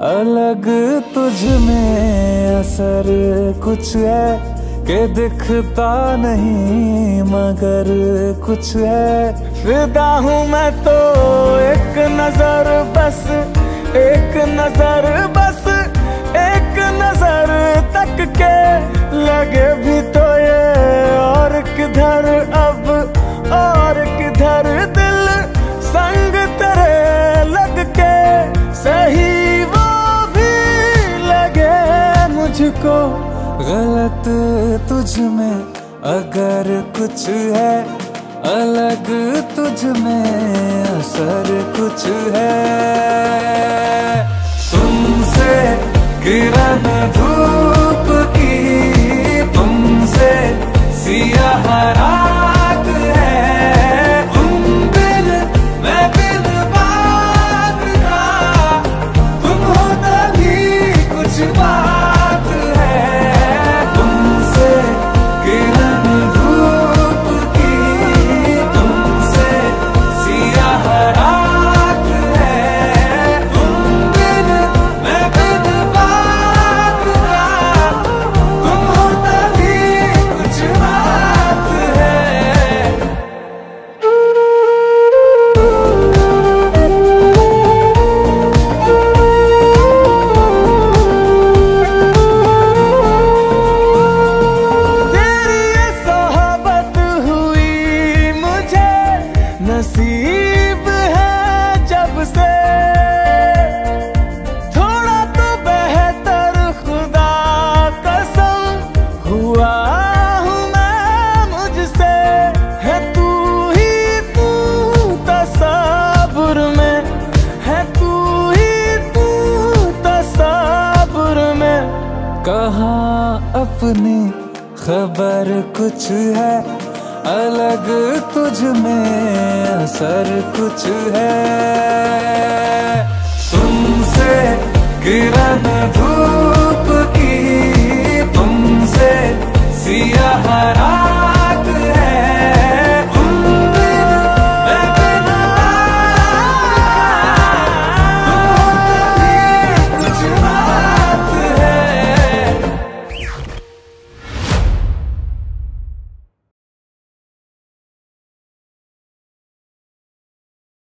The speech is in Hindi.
अलग तुझ में असर कुछ है कि दिखता नहीं मगर कुछ है। फिदा हूँ मैं तो एक नजर बस, एक नजर बस, एक नजर तक के लगे भी तो ये और किधर अब और किधर दिल संग तेरे लग के सही वो भी लगे मुझको। गलत तुझ में अगर कुछ है, अलग तुझ में असर कुछ है। तुमसे किरण धूप की, तुमसे सियाह रात है। तुम बिन मैं बिन बात का, तुम हो तभी कुछ बात है। तुमसे किरण धूप की, तुमसे सियाह रात है। तुम बिन मैं बिन बात का, तुम हो तभी कुछ बात है। तेरी ये सोहबत हुई मुझे नसीब है जब से। थोड़ा तो बेहतर खुदा कसम हुआ हूँ मैं मुझसे। है तू ही तू तसव्वुर में, है तू ही तू तसव्वुर में। कहाँ अपनी खबर कुछ है, अलग तुझ में असर कुछ है।